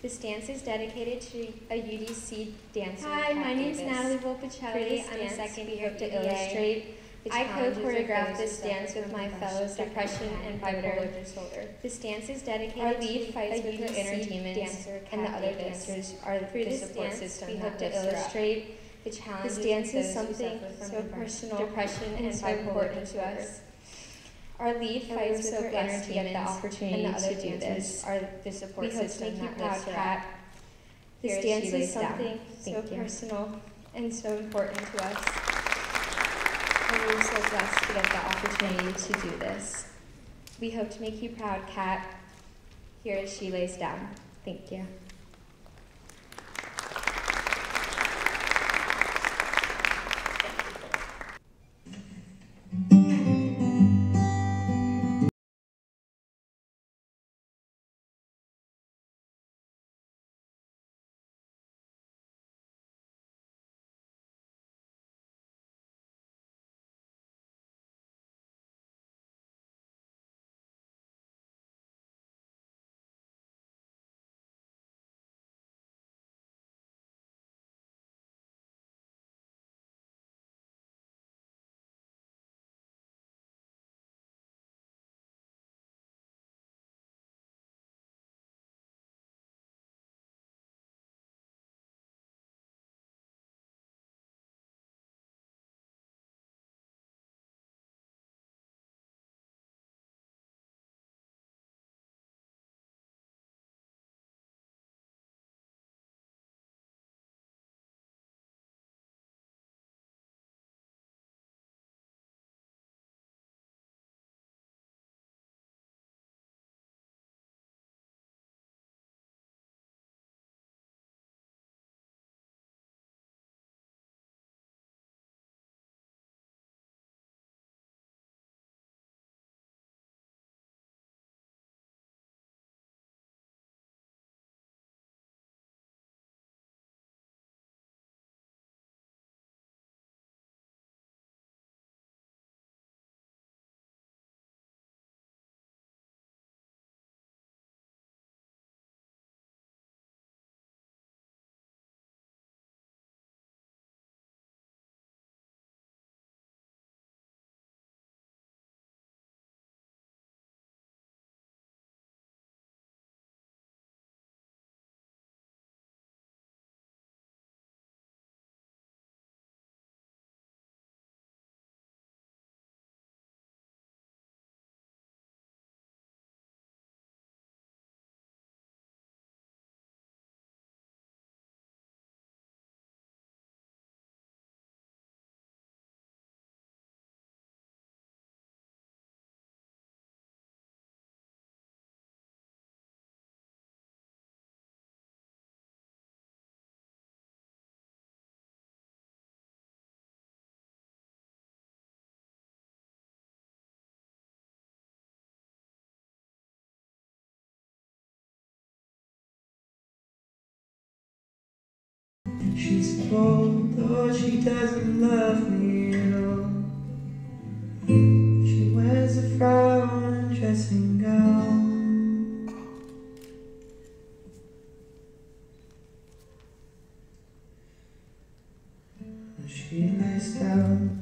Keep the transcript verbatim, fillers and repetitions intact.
This dance is dedicated to a U D C dancer. Hi, my name is Natalie Volpicelli. I'm a second we year hope to U D A. illustrate the I challenges of co-choreographed those this who dance suffer with from my fellow depression and bipolar disorder. This dance is dedicated Our lead to fights a with her U D C inner demons, dancer, and the Kat other Davis. dancers are Through the this support dance, system we that hope to lifts her up. illustrate the challenges This dance of is those something who suffer so from personal, depression and, and so bipolar important to disorder. us. Our lead And fights we're with so her blessed inner to get the demons, opportunity and the other to do dancers this. are the support We hope to system make you that proud, lifts her Kat. up. This Here dance she is lays down. something so Thank you. personal and so important to us. And we're so blessed to get the opportunity to do this. We hope to make you proud, Kat. Here as she lays down. Thank you. She's bold, though she doesn't love me at all. She wears a frown and dressing gown. She lays down.